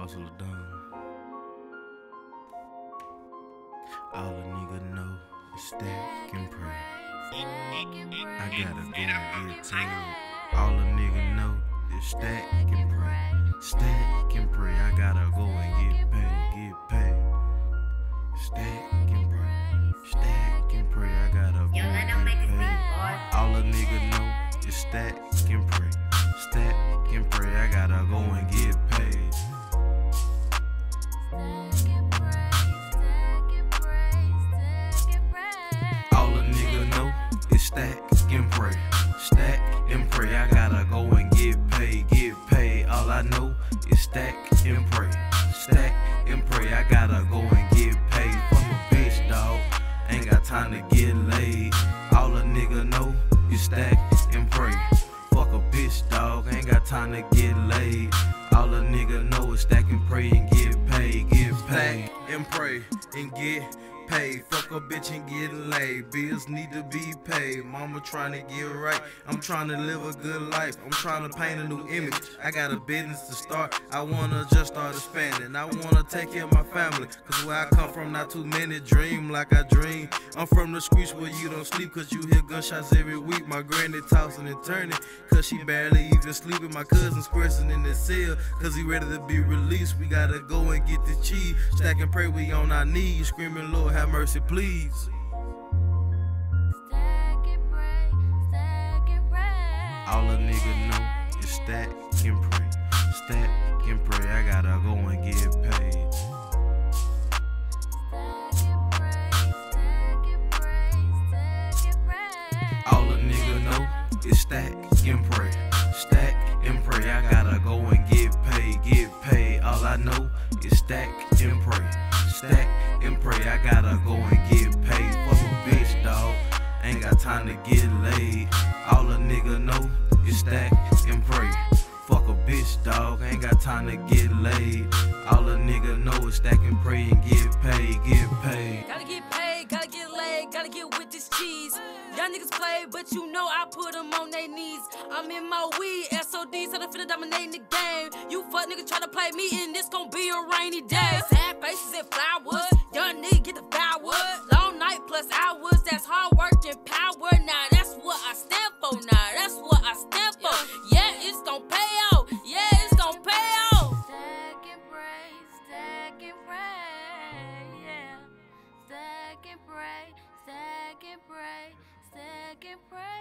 Hustler done. All a nigga know is stack and pray. I gotta go and get paid. All a nigga know is stack and pray. Stack and pray. I gotta go and get paid. Stack and pray. Stack and pray. I gotta go and get paid. All a nigga know is stack and pray. Stack and pray. I gotta go and get paid. Stack and pray, stack and pray. I gotta go and get paid. All I know is stack and pray, stack and pray. I gotta go and get paid. Fuck a bitch, dog. Ain't got time to get laid. All a nigga know is stack and pray. Fuck a bitch, dog. Ain't got time to get laid. All a nigga know is stack and pray and get paid. Stack and pray and get paid. Fuck a bitch and get laid. Bills need to be paid. Mama trying to get right. I'm trying to live a good life. I'm trying to paint a new image. I got a business to start. I wanna just start expanding. I wanna take care of my family. Cause where I come from, not too many dream like I dream. I'm from the streets where you don't sleep cause you hear gunshots every week. My granny tossing and turning cause she barely even sleeping. My cousin's pressing in the cell cause he ready to be released. We gotta go and get the cheese. Stack and pray, we on our knees. Screaming, Lord, have mercy, please. All a nigga know is stack and pray. Stack and pray. I gotta go and get paid. All a nigga know is stack and pray. Stack and pray. I gotta go and get paid. All I know is stack and pray. Stack and pray. I gotta go and get paid. Fuck a bitch, dog. Ain't got time to get laid. All a nigga know is stack and pray. Fuck a bitch, dog. Ain't got time to get laid. All a nigga know is stack and pray and get paid. Gotta get paid, gotta get laid, gotta get with this cheese. Y'all niggas play, but you know I put them on their knees. I'm in my weed, SOD, so they finna dominate the game. You fuck nigga try to play me, and this gon' be a rainy day. Sad faces and flowers, young nigga get the flowers. Long night plus hours, that's hard work and power. Now that's what I stand for, now that's what I stand for. Yeah, it's gon' pay out, yeah, it's gon' pay out. Stack and pray, stack and pray, yeah. Stack and pray, stack and pray, stack and pray.